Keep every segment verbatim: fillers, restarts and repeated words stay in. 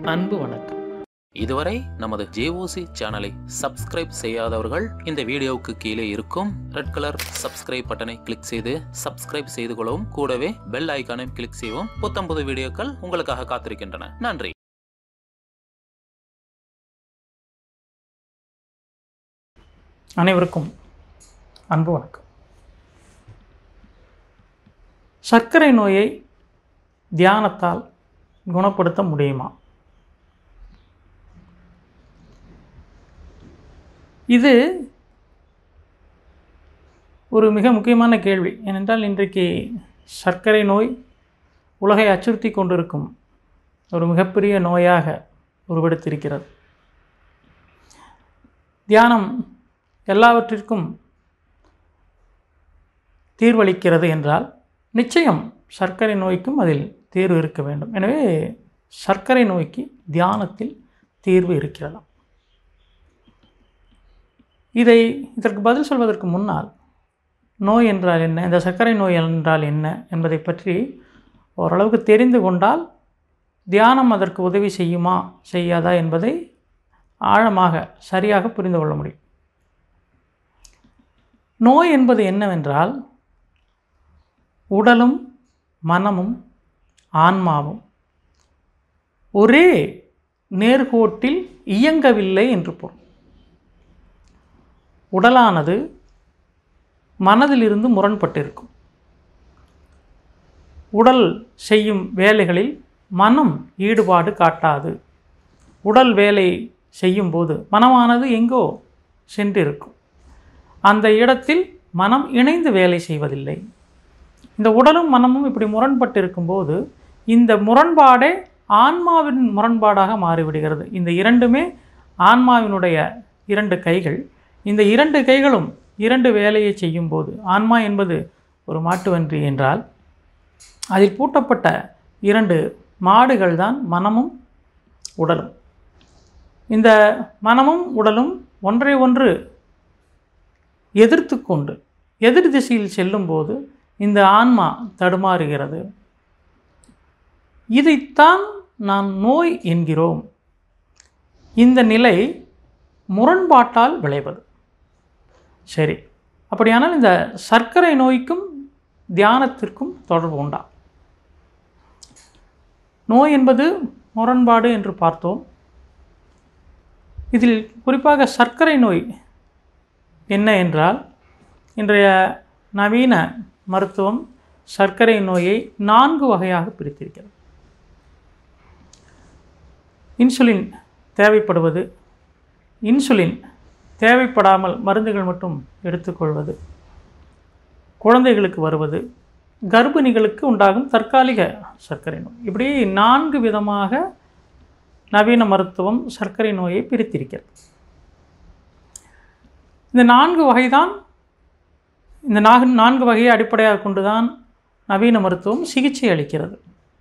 அன்பு வணக்கம். இதுவரை நமது ஜேஓசி சேனலை சப்ஸ்கிரைப் செய்யாதவர்கள் இந்த வீடியோவுக்கு கீழே இருக்கும் ரெட் கலர் சப்ஸ்கிரைப் பட்டனை கிளிக் செய்து சப்ஸ்கிரைப் செய்து கொள்ளவும். கூடவே பெல் ஐகானை கிளிக் செய்யவும். புத்தம்பது வீடியோக்கள் உங்களுக்காக காத்திருக்கின்றன. நன்றி. அனைவருக்கும் அன்பு வணக்கம். சர்க்கரை நோயை தியானத்தால் குணப்படுத்த முடியுமா? இது ஒரு மிக முக்கியமான கேள்வி. ஏனென்றால் இன்றைக்கு சர்க்கரை நோய் உலகை அச்சுறுத்தி கொண்டிருக்கும் ஒரு மிகப்பெரிய நோயாக உருவெடுத்திருக்கிறது. தியானம் எல்லாவற்றிற்கும் தீர்வளிக்கிறது என்றால் நிச்சயம் சர்க்கரை நோய்க்கும் அதில் தீர்வு இருக்க வேண்டும். எனவே சர்க்கரை நோய்க்கு தியானத்தில் தீர்வு இருக்கிறதா? இதை இதற்கு பதில் சொல்வதற்கு முன்னால் நோய் என்றால் என்ன, இந்த சர்க்கரை நோய் என்றால் என்ன என்பதை பற்றி ஓரளவுக்கு தெரிந்து கொண்டால் தியானம் அதற்கு உதவி செய்யுமா செய்யாதா என்பதை ஆழமாக சரியாக புரிந்து கொள்ள முடியும். நோய் என்பது என்னவென்றால் உடலும் மனமும் ஆன்மாவும் ஒரே நேர்கோட்டில் இயங்கவில்லை என்று பொருள். உடலானது மனதிலிருந்து முரண்பட்டிருக்கும். உடல் செய்யும் வேலைகளில் மனம் ஈடுபாடு காட்டாது. உடல் வேலை செய்யும்போது மனமானது எங்கோ சென்றிருக்கும். அந்த இடத்தில் மனம் இணைந்து வேலை செய்வதில்லை. இந்த உடலும் மனமும் இப்படி முரண்பட்டிருக்கும்போது இந்த முரண்பாடே ஆன்மாவின் முரண்பாடாக மாறிவிடுகிறது. இந்த இரண்டுமே ஆன்மாவினுடைய இரண்டு கைகள். இந்த இரண்டு கைகளும் இரண்டு வேலையை செய்யும்போது, ஆன்மா என்பது ஒரு மாட்டுவன்றி என்றால் அதில் பூட்டப்பட்ட இரண்டு மாடுகள் தான் மனமும் உடலும். இந்த மனமும் உடலும் ஒன்றை ஒன்று எதிர்த்து கொண்டு எதிர் திசையில் செல்லும்போது இந்த ஆன்மா தடுமாறுகிறது. இதைத்தான் நாம் நோய் என்கிறோம். இந்த நிலை முரண்பாட்டால் விளைவது. சரி, அப்படியானால் இந்த சர்க்கரை நோய்க்கும் தியானத்திற்கும் தொடர்பு உண்டா? நோய் என்பது முரண்பாடு என்று பார்த்தோம். இதில் குறிப்பாக சர்க்கரை நோய் என்ன என்றால், இன்றைய நவீன மருத்துவம் சர்க்கரை நோயை நான்கு வகையாக பிரித்திருக்கிறது. இன்சுலின் தேவைப்படுவது, இன்சுலின் தேவைப்படாமல் மருந்துகள் மட்டும் எடுத்துக்கொள்வது, குழந்தைகளுக்கு வருவது, கர்ப்பிணிகளுக்கு உண்டாகும் தற்காலிக சர்க்கரை நோய், இப்படி நான்கு விதமாக நவீன மருத்துவம் சர்க்கரை நோயை பிரித்திருக்கிறது. இந்த நான்கு வகைதான் இந்த நான்கு நான்கு வகையை அடிப்படையாக கொண்டுதான் நவீன மருத்துவம் சிகிச்சை அளிக்கிறது.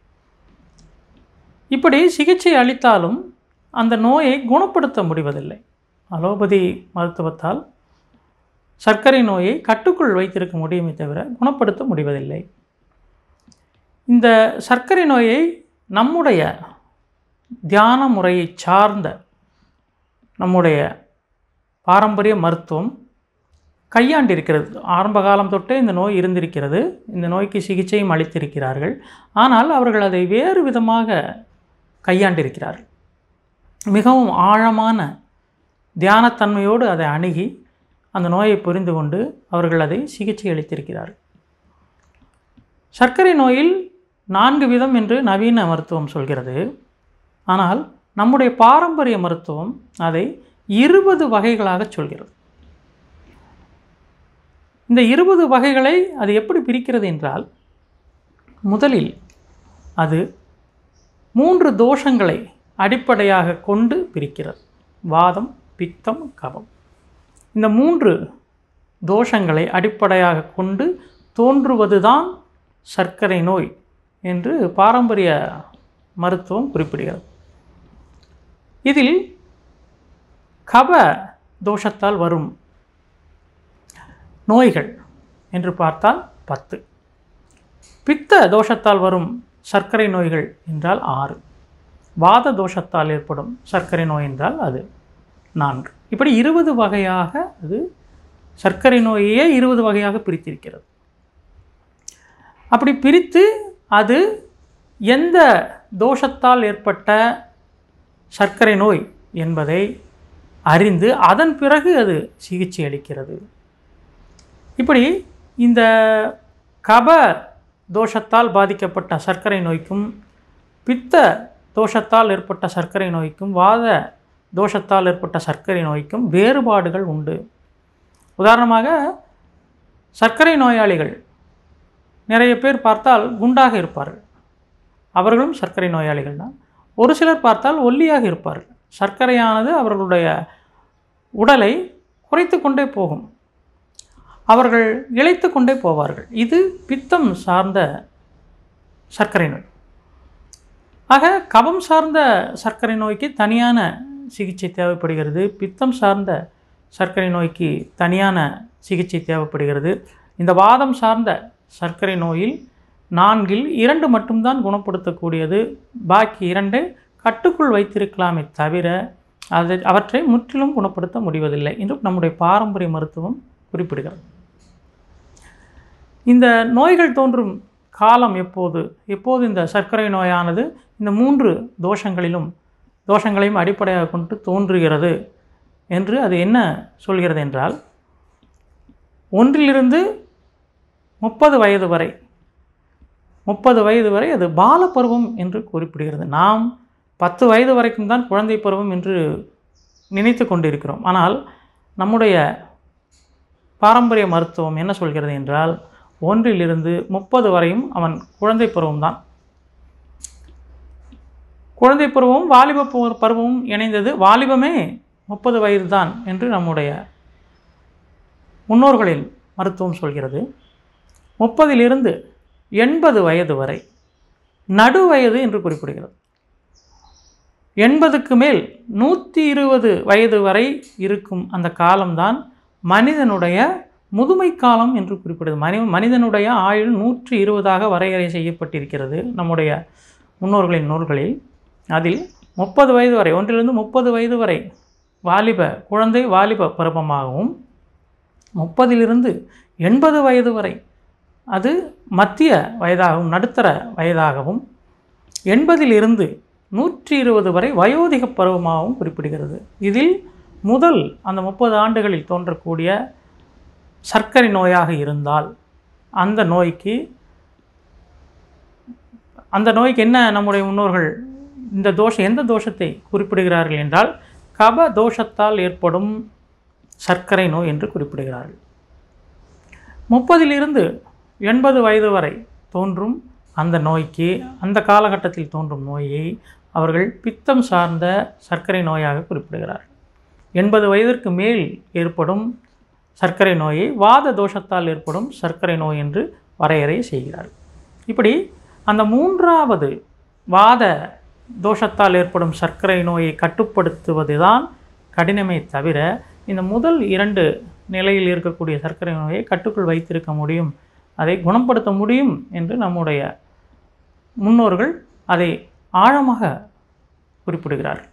இப்படி சிகிச்சை அளித்தாலும் அந்த நோயை குணப்படுத்த முடிவதில்லை. அலோபதி மருத்துவத்தால் சர்க்கரை நோயை கட்டுக்குள் வைத்திருக்க முடியுமே தவிர குணப்படுத்த முடிவதில்லை. இந்த சர்க்கரை நோயை நம்முடைய தியான முறையை சார்ந்த நம்முடைய பாரம்பரிய மருத்துவம் கையாண்டிருக்கிறது. ஆரம்ப காலம் தொட்டே இந்த நோய் இருந்திருக்கிறது. இந்த நோய்க்கு சிகிச்சையும் அளித்திருக்கிறார்கள். ஆனால் அவர்கள் அதை வேறு விதமாக கையாண்டிருக்கிறார்கள். மிகவும் ஆழமான தியானத்தன்மையோடு அதை அணுகி அந்த நோயை புரிந்து கொண்டு அவர்கள் அதை சிகிச்சை அளித்திருக்கிறார்கள். சர்க்கரை நோயில் நான்கு விதம் என்று நவீன மருத்துவம் சொல்கிறது. ஆனால் நம்முடைய பாரம்பரிய மருத்துவம் அதை இருபது வகைகளாக சொல்கிறது. இந்த இருபது வகைகளை அது எப்படி பிரிக்கிறது என்றால், முதலில் அது மூன்று தோஷங்களை அடிப்படையாக கொண்டு பிரிக்கிறது. வாதம், பித்தம், கபம். இந்த மூன்று தோஷங்களை அடிப்படையாக கொண்டு தோன்றுவதுதான் சர்க்கரை நோய் என்று பாரம்பரிய மருத்துவம் குறிப்பிடுகிறது. இதில் கப தோஷத்தால் வரும் நோய்கள் என்று பார்த்தால் பத்து. பித்த தோஷத்தால் வரும் சர்க்கரை நோய்கள் என்றால் ஆறு. வாத தோஷத்தால் ஏற்படும் சர்க்கரை நோய் என்றால் அது நான்கு. இப்படி இருபது வகையாக அது சர்க்கரை நோயே இருபது வகையாக பிரித்திருக்கிறது. அப்படி பிரித்து அது எந்த தோஷத்தால் ஏற்பட்ட சர்க்கரை நோய் என்பதை அறிந்து அதன் பிறகு அது சிகிச்சை அளிக்கிறது. இப்படி இந்த கப தோஷத்தால் பாதிக்கப்பட்ட சர்க்கரை நோய்க்கும், பித்த தோஷத்தால் ஏற்பட்ட சர்க்கரை நோய்க்கும், வாத தோஷத்தால் ஏற்பட்ட சர்க்கரை நோய்க்கும் வேறுபாடுகள் உண்டு. உதாரணமாக சர்க்கரை நோயாளிகள் நிறைய பேர் பார்த்தால் குண்டாக இருப்பார்கள், அவர்களும் சர்க்கரை நோயாளிகள் தான். ஒரு சிலர் பார்த்தால் ஒல்லியாக இருப்பார்கள். சர்க்கரையானது அவர்களுடைய உடலை குறைத்து கொண்டே போகும், அவர்கள் இளைத்து கொண்டே போவார்கள். இது பித்தம் சார்ந்த சர்க்கரை நோய். ஆக கபம் சார்ந்த சர்க்கரை நோய்க்கு தனியான சிகிச்சை தேவைப்படுகிறது, பித்தம் சார்ந்த சர்க்கரை நோய்க்கு தனியான சிகிச்சை தேவைப்படுகிறது. இந்த வாதம் சார்ந்த சர்க்கரை நோயில் நான்கில் இரண்டு மட்டும்தான் குணப்படுத்தக்கூடியது, பாக்கி இரண்டு கட்டுக்குள் வைத்திருக்கலாமே தவிர அது அவற்றை முற்றிலும் குணப்படுத்த முடிவதில்லை என்று நம்முடைய பாரம்பரிய மருத்துவம் குறிப்பிடுகிறது. இந்த நோய்கள் தோன்றும் காலம் எப்போது எப்போது இந்த சர்க்கரை நோயானது இந்த மூன்று தோஷங்களிலும் தோஷங்களையும் அடிப்படையாக கொண்டு தோன்றுகிறது என்று அது என்ன சொல்கிறது என்றால், ஒன்றிலிருந்து முப்பது வயது வரை முப்பது வயது வரை அது பாலப்பருவம் என்று குறிப்பிடுகிறது. நாம் பத்து வயது வரைக்கும் தான் குழந்தை பருவம் என்று நினைத்து கொண்டிருக்கிறோம். ஆனால் நம்முடைய பாரம்பரிய மருத்துவம் என்ன சொல்கிறது என்றால், ஒன்றிலிருந்து முப்பது வரையும் அவன் குழந்தை பருவம்தான். குழந்தை பருவமும் வாலிப பருவமும் இணைந்தது, வாலிபமே முப்பது வயது தான் என்று நம்முடைய முன்னோர்களின் மருத்துவம் சொல்கிறது. முப்பதிலிருந்து எண்பது வயது வரை நடு வயது என்று குறிப்பிடுகிறது. எண்பதுக்கு மேல் நூற்றி இருபது வயது வரை இருக்கும் அந்த காலம்தான் மனிதனுடைய முதுமை காலம் என்று குறிப்பிடுகிறது. மனி மனிதனுடைய ஆயுள் நூற்றி இருபதாக வரையறை செய்யப்பட்டிருக்கிறது நம்முடைய முன்னோர்களின் நூல்களில். அதில் முப்பது வயது வரை, ஒன்றிலிருந்து முப்பது வயது வரை வாலிப குழந்தை வாலிப பருவமாகவும், முப்பதிலிருந்து எண்பது வயது வரை அது மத்திய வயதாகவும் நடுத்தர வயதாகவும், எண்பதிலிருந்து நூற்றி இருபது வரை வயோதிக பருவமாகவும் குறிப்பிடுகிறது. இதில் முதல் அந்த முப்பது ஆண்டுகளில் தோன்றக்கூடிய சர்க்கரை நோயாக இருந்தால் அந்த நோய்க்கு அந்த நோய்க்கு என்ன நம்முடைய முன்னோர்கள் இந்த தோஷம் எந்த தோஷத்தை குறிப்பிடுகிறார்கள் என்றால், கப தோஷத்தால் ஏற்படும் சர்க்கரை நோய் என்று குறிப்பிடுகிறார்கள். முப்பதிலிருந்து எண்பது வயது வரை தோன்றும் அந்த நோய்க்கு, அந்த காலகட்டத்தில் தோன்றும் நோயை அவர்கள் பித்தம் சார்ந்த சர்க்கரை நோயாக குறிப்பிடுகிறார்கள். எண்பது வயதிற்கு மேல் ஏற்படும் சர்க்கரை நோயை வாத தோஷத்தால் ஏற்படும் சர்க்கரை நோய் என்று வரையறை செய்கிறார்கள். இப்படி அந்த மூன்றாவது வாத தோஷத்தால் ஏற்படும் சர்க்கரை நோயை கட்டுப்படுத்துவது தான் கடினமே தவிர, இந்த முதல் இரண்டு நிலையில் இருக்கக்கூடிய சர்க்கரை நோயை கட்டுக்குள் வைத்திருக்க முடியும், அதை குணப்படுத்த முடியும் என்று நம்முடைய முன்னோர்கள் அதை ஆழமாக குறிப்பிடுகிறார்கள்.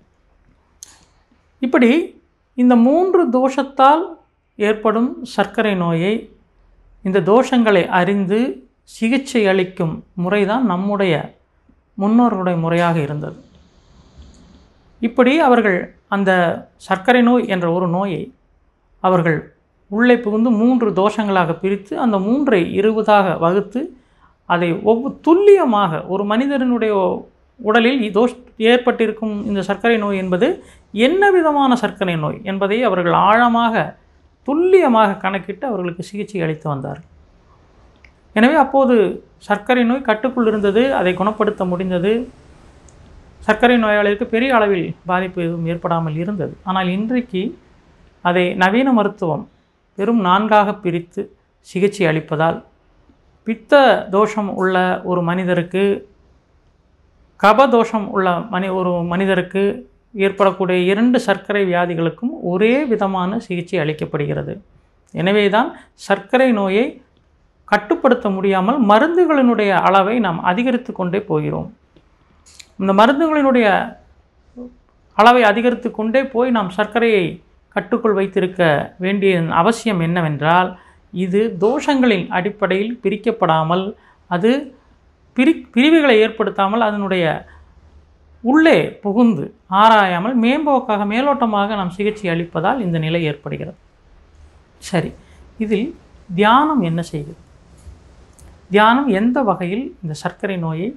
இப்படி இந்த மூன்று தோஷத்தால் ஏற்படும் சர்க்கரை நோயை, இந்த தோஷங்களை அறிந்து சிகிச்சை அளிக்கும் முறைதான் நம்முடைய முன்னோர்களுடைய முறையாக இருந்தது. இப்படி அவர்கள் அந்த சர்க்கரை நோய் என்ற ஒரு நோயை அவர்கள் உள்ளே புகுந்து மூன்று தோஷங்களாக பிரித்து அந்த மூன்றை இருபதாக வகுத்து அதை ஒவ்வொரு துல்லியமாக ஒரு மனிதனுடைய உடலில் தோஷ் ஏற்பட்டிருக்கும் இந்த சர்க்கரை நோய் என்பது என்ன விதமான சர்க்கரை நோய் என்பதை அவர்கள் ஆழமாக துல்லியமாக கணக்கிட்டு அவர்களுக்கு சிகிச்சை அளித்து வந்தார். எனவே அப்போது சர்க்கரை நோய் கட்டுக்குள் இருந்தது, அதை குணப்படுத்த முடிந்தது, சர்க்கரை நோயாளிகளுக்கு பெரிய அளவில் பாதிப்பு எதுவும் ஏற்படாமல் இருந்தது. ஆனால் இன்றைக்கு அதை நவீன மருத்துவம் வெறும் நான்காக பிரித்து சிகிச்சை அளிப்பதால் பித்த தோஷம் உள்ள ஒரு மனிதருக்கு, கபதோஷம் உள்ள மனி ஒரு மனிதருக்கு ஏற்படக்கூடிய இரண்டு சர்க்கரை வியாதிகளுக்கும் ஒரே விதமான சிகிச்சை அளிக்கப்படுகிறது. எனவே தான் சர்க்கரை நோயை கட்டுப்படுத்த முடியாமல் மருந்துகளினுடைய அளவை நாம் அதிகரித்து கொண்டே போகிறோம். இந்த மருந்துகளினுடைய அளவை அதிகரித்து கொண்டே போய் நாம் சர்க்கரையை கட்டுக்குள் வைத்திருக்க வேண்டிய அவசியம் என்னவென்றால், இது தோஷங்களின் அடிப்படையில் பிரிக்கப்படாமல், அது பிரி பிரிவுகளை ஏற்படுத்தாமல், அதனுடைய உள்ளே புகுந்து ஆராயாமல் மேம்போக்காக மேலோட்டமாக நாம் சிகிச்சை அளிப்பதால் இந்த நிலை ஏற்படுகிறது. சரி, இதில் தியானம் என்ன செய்கிறது? தியானம் எந்த வகையில் இந்த சர்க்கரை நோயை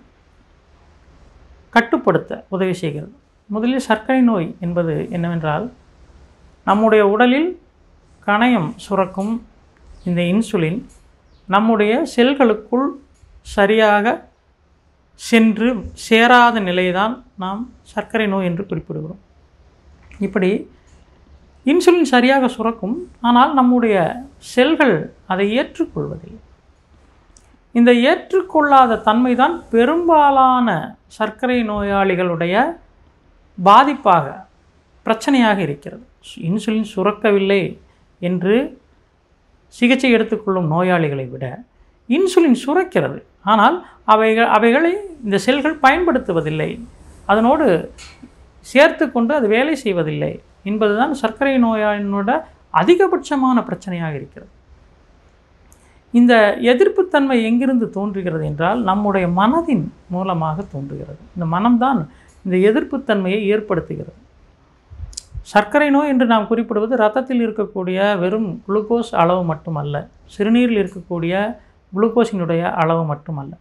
கட்டுப்படுத்த உதவி செய்கிறது? முதலில் சர்க்கரை நோய் என்பது என்னவென்றால், நம்முடைய உடலில் கணையம் சுரக்கும் இந்த இன்சுலின் நம்முடைய செல்களுக்குள் சரியாக சென்று சேராத நிலைதான் நாம் சர்க்கரை நோய் என்று குறிப்பிடுகிறோம். இப்படி இன்சுலின் சரியாக சுரக்கும், ஆனால் நம்முடைய செல்கள் அதை ஏற்றுக்கொள்வதில்லை. இந்த ஏற்றுக்கொள்ளாத தன்மை தான் பெரும்பாலான சர்க்கரை நோயாளிகளுடைய பாதிப்பாக பிரச்சனையாக இருக்கிறது. இன்சுலின் சுரக்கவில்லை என்று சிகிச்சை எடுத்துக்கொள்ளும் நோயாளிகளை விட இன்சுலின் சுரக்கிறது, ஆனால் அவைகள் அவைகளை இந்த செல்கள் பயன்படுத்துவதில்லை, அதனோடு சேர்த்து கொண்டு அது வேலை செய்வதில்லை என்பதுதான் சர்க்கரை நோயாளினோட அதிகபட்சமான பிரச்சனையாக இருக்கிறது. இந்த எதிர்ப்புத்தன்மை எங்கிருந்து தோன்றுகிறது என்றால், நம்முடைய மனதின் மூலமாக தோன்றுகிறது. இந்த மனம்தான் இந்த எதிர்ப்புத்தன்மையை ஏற்படுத்துகிறது. சர்க்கரை நோய் என்று நாம் குறிப்பிடுவது இரத்தத்தில் இருக்கக்கூடிய வெறும் குளுக்கோஸ் அளவு மட்டுமல்ல, சிறுநீரில் இருக்கக்கூடிய குளுக்கோஸினுடைய அளவு மட்டுமல்ல.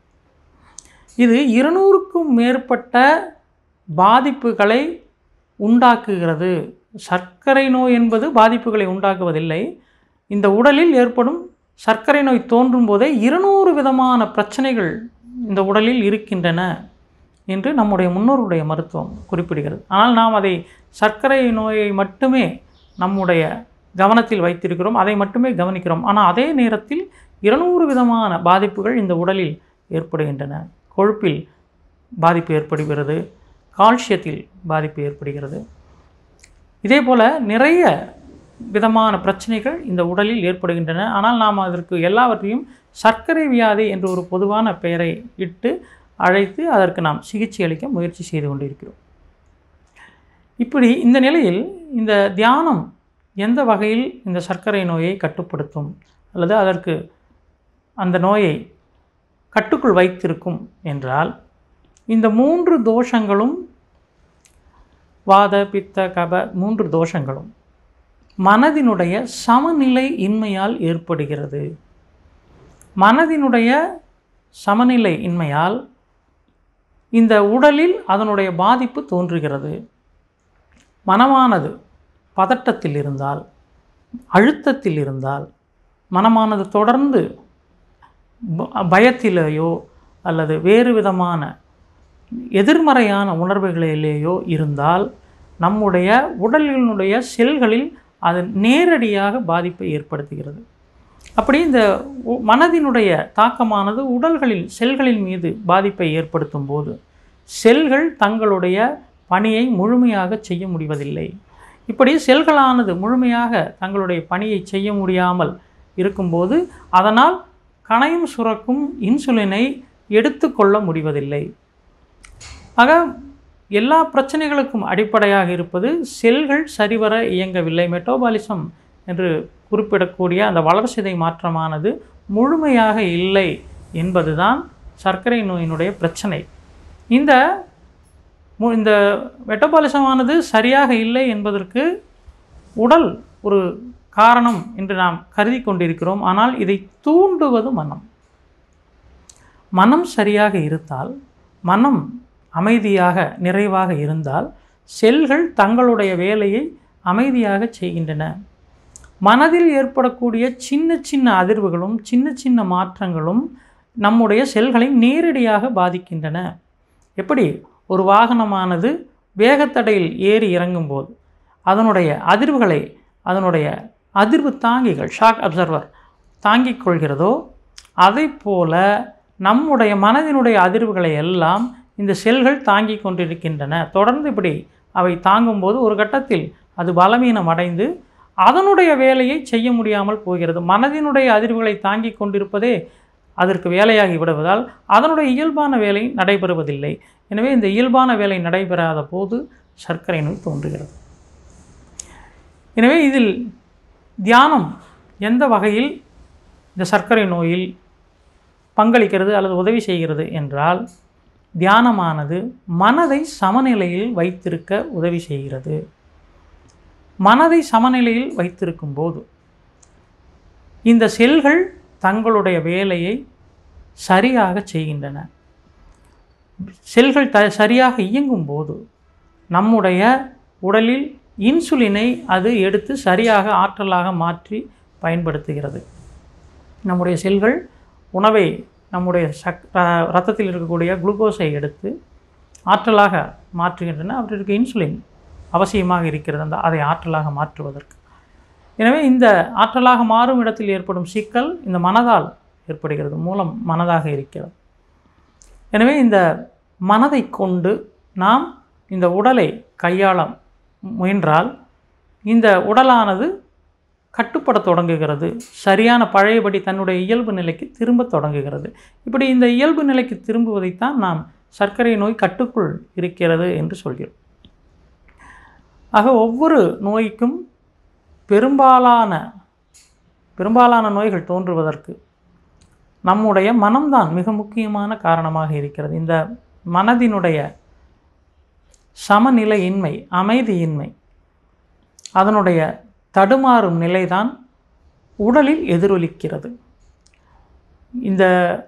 இது இருநூறுக்கும் மேற்பட்ட பாதிப்புகளை உண்டாக்குகிறது. சர்க்கரை நோய் என்பது பாதிப்புகளை உண்டாக்குவதில்லை. இந்த உடலில் ஏற்படும் சர்க்கரை நோய் தோன்றும் போதே இருநூறு விதமான பிரச்சனைகள் இந்த உடலில் இருக்கின்றன என்று நம்முடைய முன்னோருடைய மருத்துவம் குறிப்பிடுகிறது. ஆனால் நாம் அதை சர்க்கரை நோயை மட்டுமே நம்முடைய கவனத்தில் வைத்திருக்கிறோம், அதை மட்டுமே கவனிக்கிறோம். ஆனால் அதே நேரத்தில் இருநூறு விதமான பாதிப்புகள் இந்த உடலில் ஏற்படுகின்றன. கொழுப்பில் பாதிப்பு ஏற்படுகிறது, கால்சியத்தில் பாதிப்பு ஏற்படுகிறது. இதே போல் நிறைய விதமான பிரச்சனைகள் இந்த உடலில் ஏற்படுகின்றன. ஆனால் நாம் அதற்கு எல்லாவற்றையும் சர்க்கரை வியாதி என்று ஒரு பொதுவான பெயரை இட்டு அழைத்து அதற்கு நாம் சிகிச்சை அளிக்க முயற்சி செய்து கொண்டிருக்கிறோம். இப்படி இந்த நிலையில் இந்த தியானம் எந்த வகையில் இந்த சர்க்கரை நோயை கட்டுப்படுத்தும் அல்லது அதற்கு அந்த நோயை கட்டுக்குள் வைத்திருக்கும் என்றால், இந்த மூன்று தோஷங்களும், வாத பித்த கப மூன்று தோஷங்களும் மனதினுடைய சமநிலை இன்மையால் ஏற்படுகிறது. மனதினுடைய சமநிலை இன்மையால் இந்த உடலில் அதனுடைய பாதிப்பு தோன்றுகிறது. மனமானது பதட்டத்தில் இருந்தால், அழுத்தத்தில் இருந்தால், மனமானது தொடர்ந்து பயத்திலேயோ அல்லது வேறு விதமான எதிர்மறையான உணர்வுகளிலேயோ இருந்தால், நம்முடைய உடலினுடைய செல்களில் அது நேரடியாக பாதிப்பை ஏற்படுத்துகிறது. அப்படி இந்த மனதினுடைய தாக்கமானது உடல்களில் செல்களின் மீது பாதிப்பை ஏற்படுத்தும் போது செல்கள் தங்களுடைய பணியை முழுமையாக செய்ய முடிவதில்லை. இப்படி செல்களானது முழுமையாக தங்களுடைய பணியை செய்ய முடியாமல் இருக்கும்போது அதனால் கணையம் சுரக்கும் இன்சுலினை எடுத்துக்கொள்ள முடிவதில்லை. ஆக எல்லா பிரச்சனைகளுக்கும் அடிப்படையாக இருப்பது செல்கள் சரிவர இயங்கவில்லை. மெட்டபாலிசம் என்று குறிப்பிடக்கூடிய அந்த வளர்சிதை மாற்றமானது முழுமையாக இல்லை என்பதுதான் சர்க்கரை நோயினுடைய பிரச்சனை. இந்த இந்த மெட்டபாலிசமானது சரியாக இல்லை என்பதற்கு உடல் ஒரு காரணம் என்று நாம் கருதி கொண்டிருக்கிறோம். ஆனால் இதை தூண்டுவது மனம். மனம் சரியாக இருந்தால், மனம் அமைதியாக நிறைவாக இருந்தால் செல்கள் தங்களுடைய வேலையை அமைதியாக செய்கின்றன. மனதில் ஏற்படக்கூடிய சின்ன சின்ன அதிர்வுகளும் சின்ன சின்ன மாற்றங்களும் நம்முடைய செல்களை நேரடியாக பாதிக்கின்றன. எப்படி ஒரு வாகனமானது வேகத்தடையில் ஏறி இறங்கும்போது அதனுடைய அதிர்வுகளை அதனுடைய அதிர்வு தாங்கிகள் ஷாக் அப்சர்வர் தாங்கிக் கொள்கிறதோ, அதை போல நம்முடைய மனதினுடைய அதிர்வுகளை எல்லாம் இந்த செல்கள் தாங்கி கொண்டிருக்கின்றன. தொடர்ந்து இப்படி அவை தாங்கும்போது ஒரு கட்டத்தில் அது பலவீனம் அடைந்து அதனுடைய வேலையை செய்ய முடியாமல் போகிறது. மனதினுடைய அதிர்வுகளை தாங்கி கொண்டிருப்பதே அதற்கு வேலையாகி விடுவதால் அதனுடைய இயல்பான வேலை நடைபெறுவதில்லை. எனவே இந்த இயல்பான வேலை நடைபெறாத போது சர்க்கரை நோய் தோன்றுகிறது. எனவே இதில் தியானம் எந்த வகையில் இந்த சர்க்கரை நோயில் பங்களிக்கிறது அல்லது உதவி செய்கிறது என்றால், தியானமானது மனதை சமநிலையில் வைத்திருக்க உதவி செய்கிறது. மனதை சமநிலையில் வைத்திருக்கும் போது இந்த செல்கள் தங்களுடைய வேலையை சரியாக செய்கின்றன. செல்கள் த சரியாக இயங்கும் போது நம்முடைய உடலில் இன்சுலினை அது எடுத்து சரியாக ஆற்றலாக மாற்றி பயன்படுத்துகிறது. நம்முடைய செல்கள் உணவை நம்முடைய சக் இரத்தத்தில் இருக்கக்கூடிய குளுக்கோஸை எடுத்து ஆற்றலாக மாற்றுகின்றன. அவற்றிற்கு இன்சுலின் அவசியமாக இருக்கிறது அந்த அதை ஆற்றலாக மாற்றுவதற்கு. எனவே இந்த ஆற்றலாக மாறும் இடத்தில் ஏற்படும் சிக்கல் இந்த மனதால் ஏற்படுகிறது, மூலம் மனதாக இருக்கிறது. எனவே இந்த மனதை கொண்டு நாம் இந்த உடலை கையாள முயன்றால் இந்த உடலானது கட்டுப்பட தொடங்குகிறது, சரியான பழையபடி தன்னுடைய இயல்பு நிலைக்கு திரும்ப தொடங்குகிறது. இப்படி இந்த இயல்பு நிலைக்கு திரும்புவதைத்தான் நாம் சர்க்கரை நோய் கட்டுக்குள் இருக்கிறது என்று சொல்கிறோம். ஆக ஒவ்வொரு நோய்க்கும் பெரும்பாலான பெரும்பாலான நோய்கள் தோன்றுவதற்கு நம்முடைய மனம்தான் மிக முக்கியமான காரணமாக இருக்கிறது. இந்த மனதினுடைய சமநிலையின்மை, அமைதியின்மை, அதனுடைய தடுமாறும் நிலைதான் உடலில் எதிரொலிக்கிறது. இந்த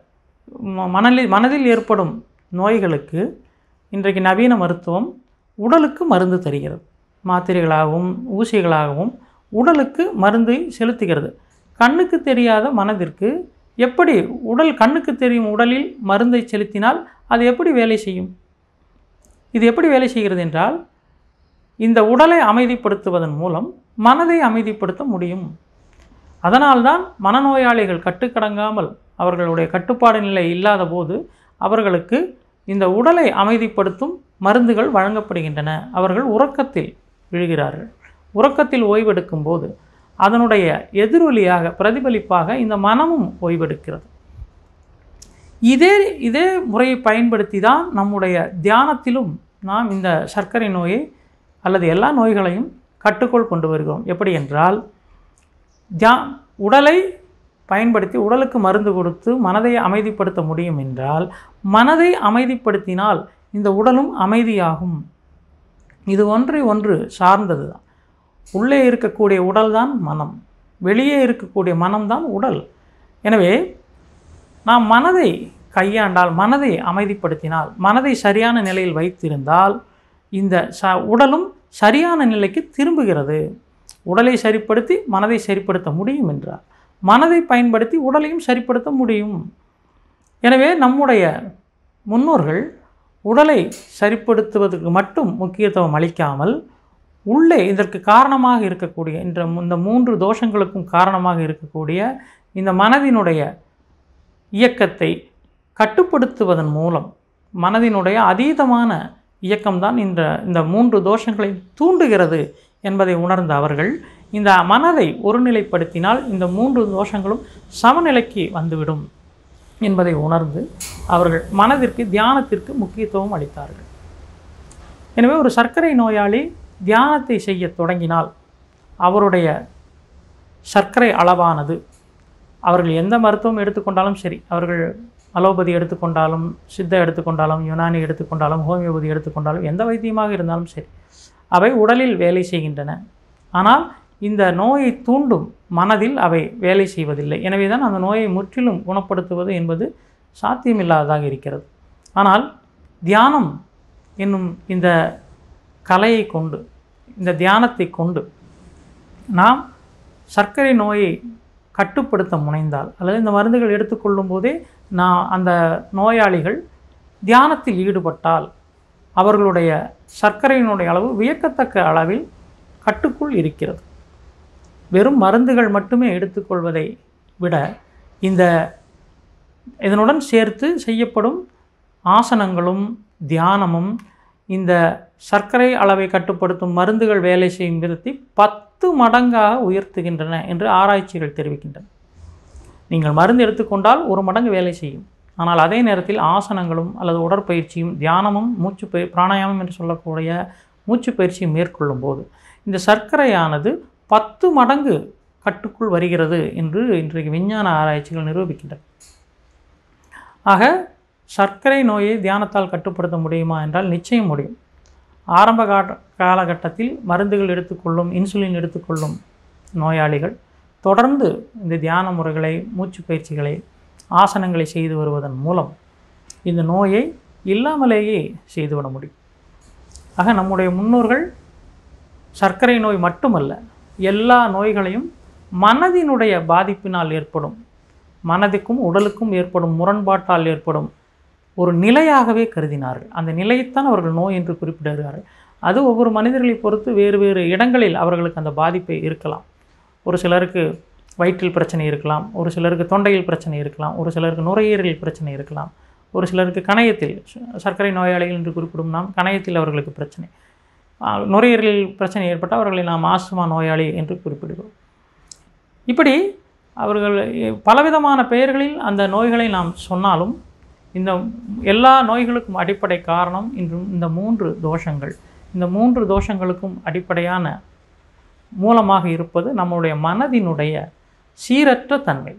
மனதில் மனதில் ஏற்படும் நோய்களுக்கு இன்றைக்கு நவீன மருத்துவம் உடலுக்கு மருந்து தருகிறது. மாத்திரைகளாகவும் ஊசிகளாகவும் உடலுக்கு மருந்தை செலுத்துகிறது. கண்ணுக்கு தெரியாத மனதிற்கு எப்படி உடல் கண்ணுக்கு தெரியும் உடலில் மருந்தை செலுத்தினால் அது எப்படி வேலை செய்யும்? இது எப்படி வேலை செய்கிறது என்றால், இந்த உடலை அமைதிப்படுத்துவதன் மூலம் மனதை அமைதிப்படுத்த முடியும். அதனால்தான் மனநோயாளிகள் கட்டுக்கடங்காமல் அவர்களுடைய கட்டுப்பாடு நிலை இல்லாத போது அவர்களுக்கு இந்த உடலை அமைதிப்படுத்தும் மருந்துகள் வழங்கப்படுகின்றன. அவர்கள் உறக்கத்தில் விழுகிறார்கள். உறக்கத்தில் ஓய்வெடுக்கும் போது அதனுடைய எதிரொலியாக பிரதிபலிப்பாக இந்த மனமும் ஓய்வெடுக்கிறது. இதே இதே முறையை பயன்படுத்தி தான் நம்முடைய தியானத்திலும் நாம் இந்த சர்க்கரை நோயை அல்லது எல்லா நோய்களையும் கட்டுக்குள் கொண்டு வருகிறோம். எப்படி என்றால், தியா உடலை பயன்படுத்தி உடலுக்கு மருந்து கொடுத்து மனதை அமைதிப்படுத்த முடியும் என்றால், மனதை அமைதிப்படுத்தினால் இந்த உடலும் அமைதியாகும். இது ஒன்றை ஒன்று சார்ந்தது தான். உள்ளே இருக்கக்கூடிய உடல் தான் மனம், வெளியே இருக்கக்கூடிய மனம்தான் உடல். எனவே நாம் மனதை கையாண்டால், மனதை அமைதிப்படுத்தினால், மனதை சரியான நிலையில் வைத்திருந்தால் இந்த ச உடலும் சரியான நிலைக்கு திரும்புகிறது. உடலை சரிப்படுத்தி மனதை சரிப்படுத்த முடியும் என்றால், மனதை பயன்படுத்தி உடலையும் சரிப்படுத்த முடியும். எனவே நம்முடைய முன்னோர்கள் உடலை சரிப்படுத்துவதற்கு மட்டும் முக்கியத்துவம் அளிக்காமல், உள்ளே இதற்கு காரணமாக இருக்கக்கூடிய இந்த இந்த மூன்று தோஷங்களுக்கும் காரணமாக இருக்கக்கூடிய இந்த மனதினுடைய இயக்கத்தை கட்டுப்படுத்துவதன் மூலம், மனதினுடைய அதீதமான இயக்கம்தான் இந்த இந்த மூன்று தோஷங்களை தூண்டுகிறது என்பதை உணர்ந்த அவர்கள் இந்த மனதை ஒருநிலைப்படுத்தினால் இந்த மூன்று தோஷங்களும் சமநிலைக்கு வந்துவிடும் என்பதை உணர்ந்து அவர்கள் மனதிற்கு, தியானத்திற்கு முக்கியத்துவம் அளித்தார்கள். எனவே ஒரு சர்க்கரை நோயாளி தியானத்தை செய்ய தொடங்கினால் அவருடைய சர்க்கரை அளவானது, அவர்கள் எந்த மருத்துவம் எடுத்துக்கொண்டாலும் சரி, அவர்கள் அலோபதி எடுத்துக்கொண்டாலும், சித்த எடுத்துக்கொண்டாலும், யுனானி எடுத்துக்கொண்டாலும், ஹோமியோபதி எடுத்துக்கொண்டாலும், எந்த வைத்தியமாக இருந்தாலும் சரி, அவை உடலில் வேலை செய்கின்றன. ஆனால் இந்த நோயை தூண்டும் மனதில் அவை வேலை செய்வதில்லை. எனவே தான் அந்த நோயை முற்றிலும் குணப்படுத்துவது என்பது சாத்தியமில்லாததாக இருக்கிறது. ஆனால் தியானம் என்னும் இந்த கலையை கொண்டு, இந்த தியானத்தை கொண்டு நாம் சர்க்கரை நோயை கட்டுப்படுத்த முனைந்தால், அல்லது இந்த மருந்துகள் எடுத்துக்கொள்ளும் போதே நான் அந்த நோயாளிகள் தியானத்தில் ஈடுபட்டால் அவர்களுடைய சர்க்கரையினுடைய அளவு வியக்கத்தக்க அளவில் கட்டுக்குள் இருக்கிறது. வெறும் மருந்துகள் மட்டுமே எடுத்துக்கொள்வதை விட இந்த இதனுடன் சேர்த்து செய்யப்படும் ஆசனங்களும் தியானமும் இந்த சர்க்கரை அளவை கட்டுப்படுத்தும் மருந்துகள் வேலை செய்யும் விதத்தை பத்து மடங்காக உயர்த்துகின்றன என்று ஆராய்ச்சிகள் தெரிவிக்கின்றன. நீங்கள் மருந்து எடுத்துக்கொண்டால் ஒரு மடங்கு வேலை செய்யும். ஆனால் அதே நேரத்தில் ஆசனங்களும் அல்லது உடற்பயிற்சியும் தியானமும் மூச்சு பயிர் பிராணாயாமம் என்று சொல்லக்கூடிய மூச்சு பயிற்சியை மேற்கொள்ளும் போது இந்த சர்க்கரையானது பத்து மடங்கு கட்டுக்குள் வருகிறது என்று இன்றைக்கு விஞ்ஞான ஆராய்ச்சிகள் நிரூபிக்கின்றன. ஆக சர்க்கரை நோயை தியானத்தால் கட்டுப்படுத்த முடியுமா என்றால் நிச்சயம் முடியும். ஆரம்ப கால காலகட்டத்தில் மருந்துகள் எடுத்துக்கொள்ளும் இன்சுலின் எடுத்துக்கொள்ளும் நோயாளிகள் தொடர்ந்து இந்த தியான முறைகளை மூச்சு பயிற்சிகளை ஆசனங்களை செய்து வருவதன் மூலம் இந்த நோயை இல்லாமலேயே செய்துவிட முடியும். ஆக நம்முடைய முன்னோர்கள் சர்க்கரை நோய் மட்டுமல்ல, எல்லா நோய்களையும் மனதினுடைய பாதிப்பினால் ஏற்படும், மனதுக்கும் உடலுக்கும் ஏற்படும் முரண்பாட்டால் ஏற்படும் ஒரு நிலையாகவே கருதினார்கள். அந்த நிலையைத்தான் அவர்கள் நோய் என்று குறிப்பிடுகிறார்கள். அது ஒவ்வொரு மனிதர்களை பொறுத்து வேறு வேறு இடங்களில் அவர்களுக்கு அந்த பாதிப்பை இருக்கலாம். ஒரு சிலருக்கு வயிற்றில் பிரச்சனை இருக்கலாம், ஒரு சிலருக்கு தொண்டையில் பிரச்சனை இருக்கலாம், ஒரு சிலருக்கு நுரையீரலில் பிரச்சனை இருக்கலாம், ஒரு சிலருக்கு கணையத்தில், சர்க்கரை நோயாளிகள் என்று குறிப்பிடும் நாம் கணையத்தில் அவர்களுக்கு பிரச்சனை, நுரையீரலில் பிரச்சனை ஏற்பட்டால் அவர்களை நாம் ஆஸ்துமா நோயாளி என்று குறிப்பிடுகிறோம். இப்படி அவர்கள் பலவிதமான பெயர்களில் அந்த நோய்களை நாம் சொன்னாலும் இந்த எல்லா நோய்களுக்கும் அடிப்படை காரணம் இன்றும் இந்த மூன்று தோஷங்கள். இந்த மூன்று தோஷங்களுக்கும் அடிப்படையான மூலமாக இருப்பது நம்முடைய மனதினுடைய சீரற்ற தன்மை,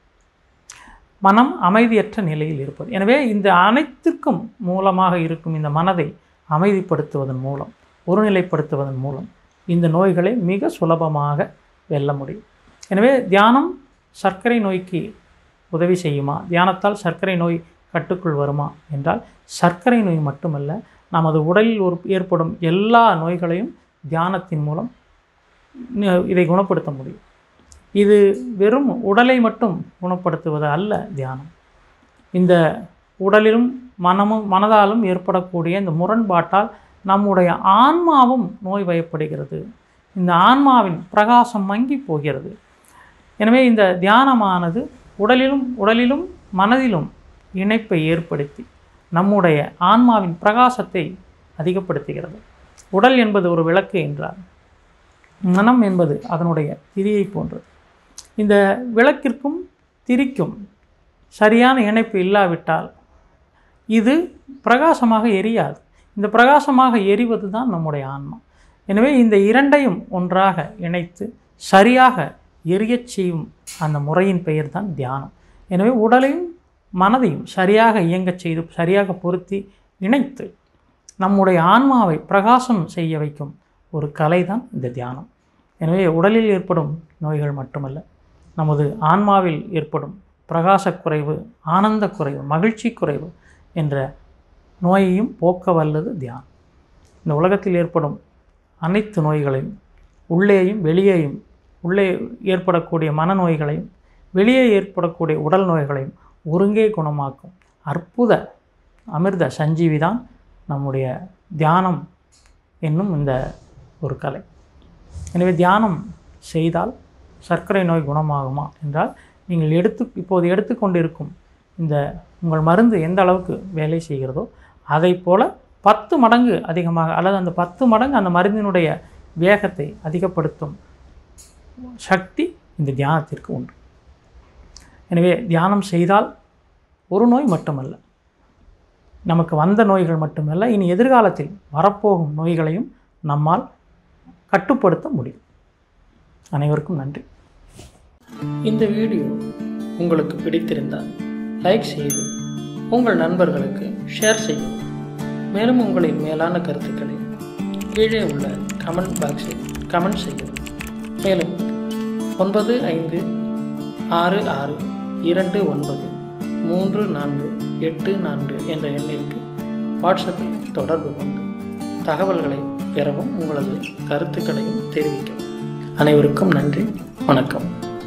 மனம் அமைதியற்ற நிலையில் இருப்பது. எனவே இந்த அனைத்திற்கும் மூலமாக இருக்கும் இந்த மனதை அமைதிப்படுத்துவதன் மூலம், ஒருநிலைப்படுத்துவதன் மூலம் இந்த நோய்களை மிக சுலபமாக வெல்ல முடியும். எனவே தியானம் சர்க்கரை நோய்க்கு உதவி செய்யுமா, தியானத்தால் சர்க்கரை நோய் கட்டுக்குள் வருமா என்றால் சர்க்கரை நோய் மட்டுமல்ல, நமது உடலில் ஒரு ஏற்படும் எல்லா நோய்களையும் தியானத்தின் மூலம் இதை குணப்படுத்த முடியும். இது வெறும் உடலை மட்டும் குணப்படுத்துவது அல்ல தியானம். இந்த உடலிலும் மனமும் மனதாலும் ஏற்படக்கூடிய இந்த முரண்பாட்டால் நம்முடைய ஆன்மாவும் நோய் வயப்படுகிறது. இந்த ஆன்மாவின் பிரகாசம் மங்கி போகிறது. எனவே இந்த தியானமானது உடலிலும் உடலிலும் மனதிலும் இணைப்பை ஏற்படுத்தி நம்முடைய ஆன்மாவின் பிரகாசத்தை அதிகப்படுத்துகிறது. உடல் என்பது ஒரு விளக்கு என்றால் மனம் என்பது அதனுடைய திரியை போன்றது. இந்த விளக்கிற்கும் திரிக்கும் சரியான இணைப்பு இல்லாவிட்டால் இது பிரகாசமாக எரியாது. இந்த பிரகாசமாக எரிவது தான் நம்முடைய ஆன்மா. எனவே இந்த இரண்டையும் ஒன்றாக இணைத்து சரியாக எரியச் செய்யும் அந்த முறையின் பெயர் தான் தியானம். எனவே உடலையும் மனதையும் சரியாக இயங்கச் செய்து சரியாக பொருத்தி இணைத்து நம்முடைய ஆன்மாவை பிரகாசம் செய்ய வைக்கும் ஒரு கலை தான் இந்த தியானம். எனவே உடலில் ஏற்படும் நோய்கள் மட்டுமல்ல, நமது ஆன்மாவில் ஏற்படும் பிரகாசக் குறைவு, ஆனந்த குறைவு, மகிழ்ச்சி குறைவு என்ற நோயையும் போக்க வல்லது தியானம். இந்த உலகத்தில் ஏற்படும் அனைத்து நோய்களையும் உள்ளேயும் வெளியேயும், உள்ளே ஏற்படக்கூடிய மனநோய்களையும் வெளியே ஏற்படக்கூடிய உடல் நோய்களையும் ஒருங்கே குணமாக்கும் அற்புத அமிர்த சஞ்சீவி தான் நம்முடைய தியானம் என்னும் இந்த ஒரு கலை. எனவே தியானம் செய்தால் சர்க்கரை நோய் குணமாகுமா என்றால், நீங்கள் எடுத்து இப்போது எடுத்துக்கொண்டிருக்கும் இந்த உங்கள் மருந்து எந்த அளவுக்கு வேலை செய்கிறதோ அதை போல் பத்து மடங்கு அதிகமாக அல்லது அந்த பத்து மடங்கு அந்த மருந்தினுடைய வேகத்தை அதிகப்படுத்தும் சக்தி இந்த தியானத்திற்கு உண்டு. எனவே தியானம் செய்தால் ஒரு நோய் மட்டுமல்ல, நமக்கு வந்த நோய்கள் மட்டுமல்ல, இனி எதிர்காலத்தில் வரப்போகும் நோய்களையும் நம்மால் கட்டுப்படுத்த முடியும். அனைவருக்கும் நன்றி. இந்த வீடியோ உங்களுக்கு பிடித்திருந்தால் லைக் செய்து உங்கள் நண்பர்களுக்கு ஷேர் செய்யவும். மேலும் உங்களின் மேலான கருத்துக்களை கீழே உள்ள கமெண்ட் பாக்ஸில் கமெண்ட் செய்யவும். மேலும் ஒன்பது ஐந்து ஆறு ஆறு இரண்டு ஒன்பது மூன்று நான்கு எட்டு நான்கு என்ற எண்ணிற்கு வாட்ஸ்அப்பில் தொடர்பு கொண்டு தகவல்களை பெறவும் உங்களது கருத்துக்களையும் தெரிவிக்கவும். அனைவருக்கும் நன்றி. வணக்கம்.